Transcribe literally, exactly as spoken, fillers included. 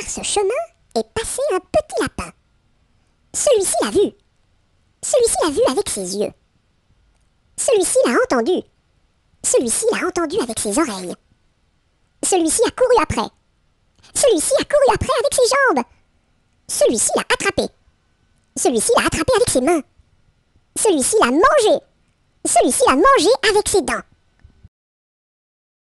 Par ce chemin est passé un petit lapin. Celui-ci l'a vu. Celui-ci l'a vu avec ses yeux. Celui-ci l'a entendu. Celui-ci l'a entendu avec ses oreilles. Celui-ci a couru après. Celui-ci a couru après avec ses jambes. Celui-ci l'a attrapé. Celui-ci l'a attrapé avec ses mains. Celui-ci l'a mangé. Celui-ci l'a mangé avec ses dents.